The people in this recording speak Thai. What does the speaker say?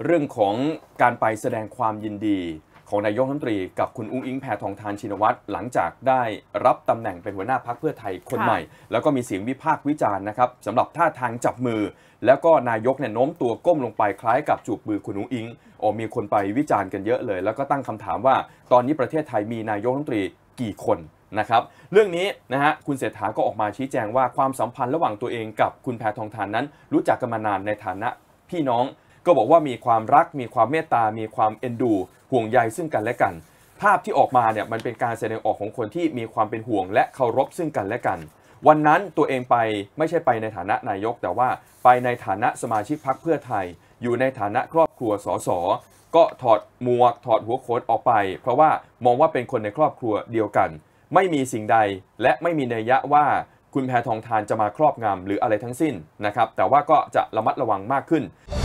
เรื่องของการไปแสดงความยินดีของนายกรัฐมนตรีกับคุณอุ้งอิงแพทองธารชินวัตรหลังจากได้รับตำแหน่งเป็นหัวหน้าพรรคเพื่อไทยคนใหม่แล้วก็มีเสียงวิพากษ์วิจารณ์นะครับสำหรับท่าทางจับมือแล้วก็นายกเนี่ยโน้มตัวก้มลงไปคล้ายกับจูบมือคุณอุ้งอิงมีคนไปวิจารณ์กันเยอะเลยแล้วก็ตั้งคำถามว่าตอนนี้ประเทศไทยมีนายกรัฐมนตรีกี่คนนะครับเรื่องนี้นะฮะคุณเศรษฐาก็ออกมาชี้แจงว่าความสัมพันธ์ระหว่างตัวเองกับคุณแพทองธารนั้นรู้จักกันมานานในฐานะพี่น้องก็บอกว่ามีความรักมีความเมตตามีความเอ็นดูห่วงใยซึ่งกันและกันภาพที่ออกมาเนี่ยมันเป็นการแสดงออกของคนที่มีความเป็นห่วงและเคารพซึ่งกันและกันวันนั้นตัวเองไปไม่ใช่ไปในฐานะนายกแต่ว่าไปในฐานะสมาชิกพรรคเพื่อไทยอยู่ในฐานะครอบครัวสสก็ถอดหมวกถอดหัวโขนออกไปเพราะว่ามองว่าเป็นคนในครอบครัวเดียวกันไม่มีสิ่งใดและไม่มีนัยยะว่าคุณแพทองธารจะมาครอบงำหรืออะไรทั้งสิ้นนะครับแต่ว่าก็จะระมัดระวังมากขึ้น